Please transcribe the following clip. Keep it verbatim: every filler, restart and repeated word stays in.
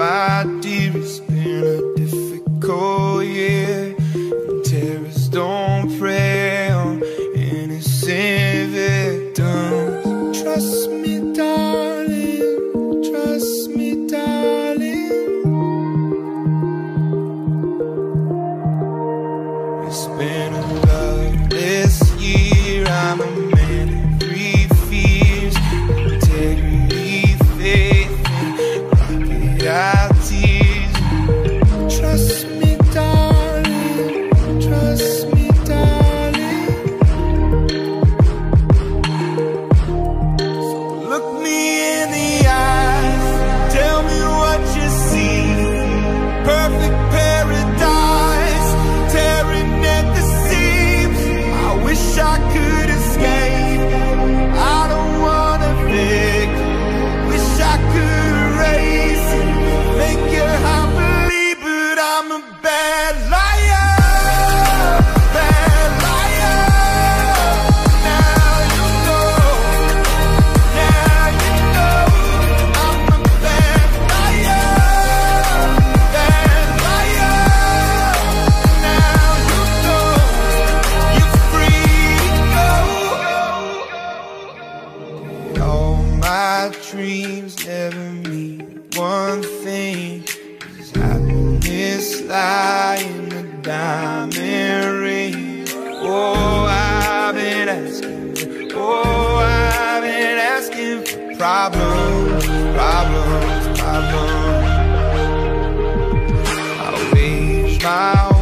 my dear, it's been a difficult year, and terrorists don't prey on innocent victims. Trust me, darling, trust me, darling. It's been a loveless year, I'm a man of three fears: integrity, faith, and rocket tears. Trust me, darling, trust me, darling. So look me in the eyes, tell me what you see. Perfect paradise, tearing at the seams. I wish I could escape, I don't wanna fake. Wish I could erase it, make your heart believe, but I'm a bad liar, bad liar. Now you know, now you know, I'm a bad liar, bad liar. Now you know, you're free to go. All my dreams never mean one thing: is happiness lie in the diamond ring? Oh, I've been asking, oh, I've been asking for problems, problems, problems. I wage my